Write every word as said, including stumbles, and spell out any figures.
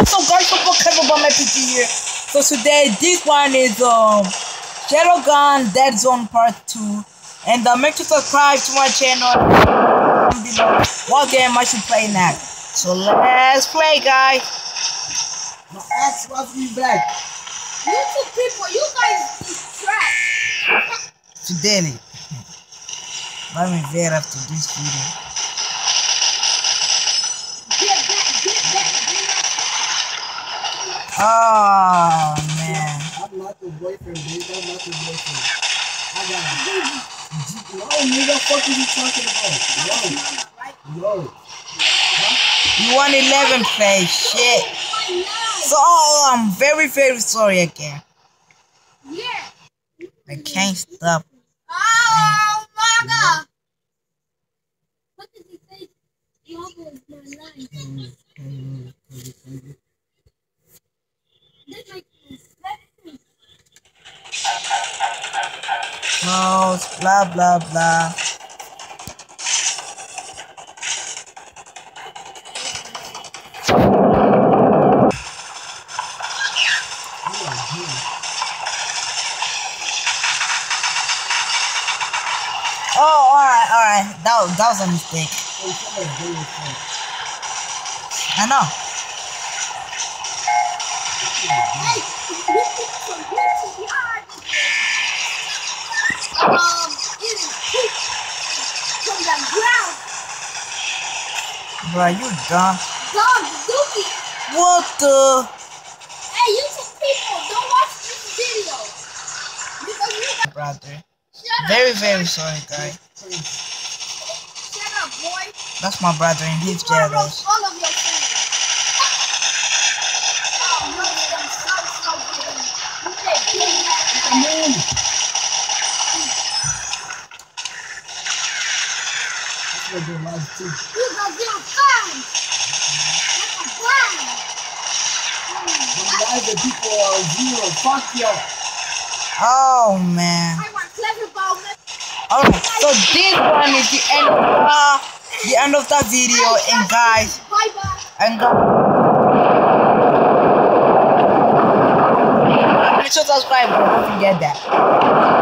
So guys, so clever bahomepg here. So today this one is um Shadowgun Dead Zone Part two, and uh, make sure to subscribe to my channel below what game I should play next. So let's play, guys. My ass must be back. YouTube people, you guys is trash. Today, let me get after this video. Get back, get back, get back. Oh man. I'm not your boyfriend, babe. I'm not your boyfriend. I got it. No, nigga, what are you talking about? No. No. Huh? You want eleven play shit. So I'm very very sorry again. Yeah. I can't stop. Oh my god. What did he say? He almost my life. This makes me sweat. No, blah blah blah. Oh, alright, alright. That, that was a mistake. I know. Hey, you put some glitches behind me. Um, eating poop from the ground. Bro, you dumb. Dog, Dookie. What the? Hey, YouTube people, don't watch this video. Because you guys... Brother. Shut Very, up. very sorry, guys. Shut up, boy. That's my brother and he's You wanna jealous. roast all of your friends. Oh, no, them so, so good. You say big man. Come on. That's what they like too. You gonna get fine. Like a blind. The lives of people are zero. Fuck y'all. Oh man. I want clever bahomepg. Oh, so this one is the end of the, the end of the video, and guys, Bye bye. and guys, make sure to subscribe, bro. Don't forget that.